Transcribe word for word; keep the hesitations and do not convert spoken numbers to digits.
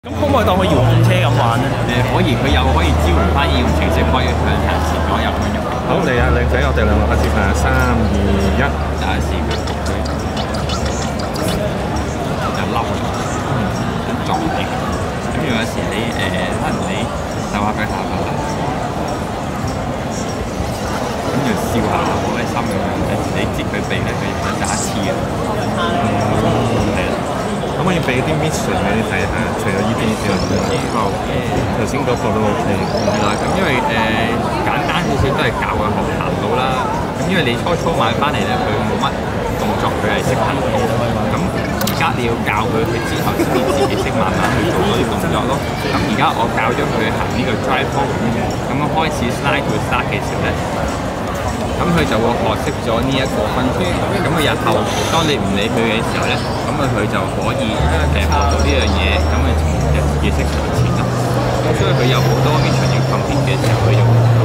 咁可唔可以當佢遙控車咁玩咧？ 誒可以，佢又可以支援翻應用程式，可以向前前左右向右。 好，嚟啊，靚仔，我哋兩個開始啊，三二一， 就係試佢佢就凹一撞擊。咁有時你誒、呃，可能你手下佢下巴，跟住笑下好開心咁樣，你接佢鼻咧，佢想打一次嘅。係啦。 可唔可以俾啲 mission 俾你睇下？除咗呢邊之外， 好嘅。 頭先嗰個都 OK。 係啦，咁因為誒、呃、簡單少少都係教佢學行路啦。咁因為你初初買翻嚟咧，佢冇乜動作，佢係識行路。咁而家你要教佢，佢之後先至自己識慢慢去做嗰啲動作咯。咁而家我教咗佢行呢個 drive forward，咁樣開始 slide to start 嘅時候咧。咁佢就會學識咗呢一個分寸，咁佢日後當你唔理佢嘅時候咧，咁啊佢就可以誒學到呢樣嘢，咁佢就自己識上前啦。咁所以佢有好多 mission 要 complete嘅時候，佢就